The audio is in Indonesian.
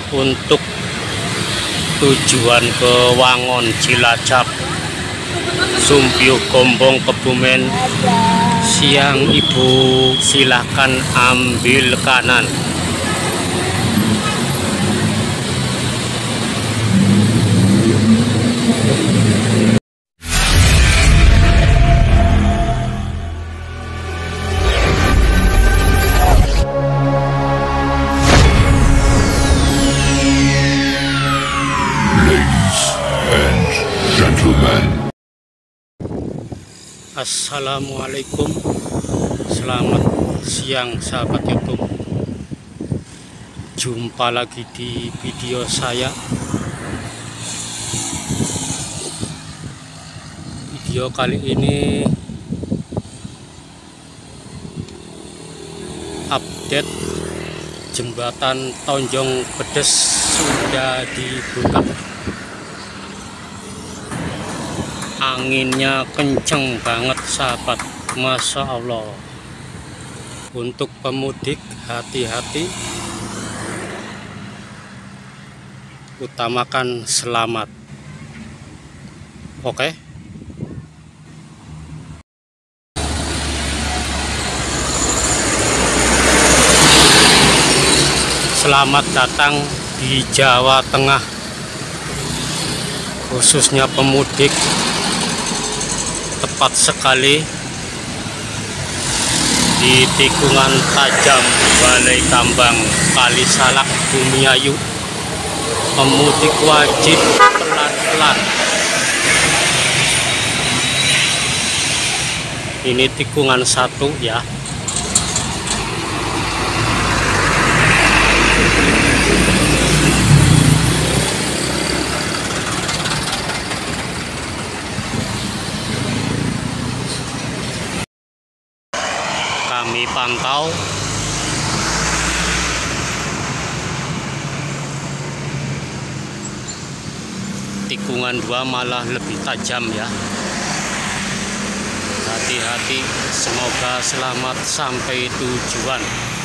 untuk tujuan ke Wangon, Cilacap, Sumbio, Gombong, Kebumen. Siang Ibu, silahkan ambil kanan. Assalamualaikum, selamat siang sahabat YouTube. Jumpa lagi di video saya. Video kali ini update jembatan Tonjong Bedes sudah dibuka. Anginnya kenceng banget sahabat, Masya Allah. Untuk pemudik hati-hati, utamakan selamat. Oke. Selamat datang di Jawa Tengah, khususnya pemudik. Tepat sekali di tikungan tajam Balai Kambang Kalisalak Bumiayu. Pemudik wajib pelan-pelan. Ini tikungan 1 ya. Kami pantau tikungan 2 malah lebih tajam ya. Hati-hati, semoga selamat sampai tujuan.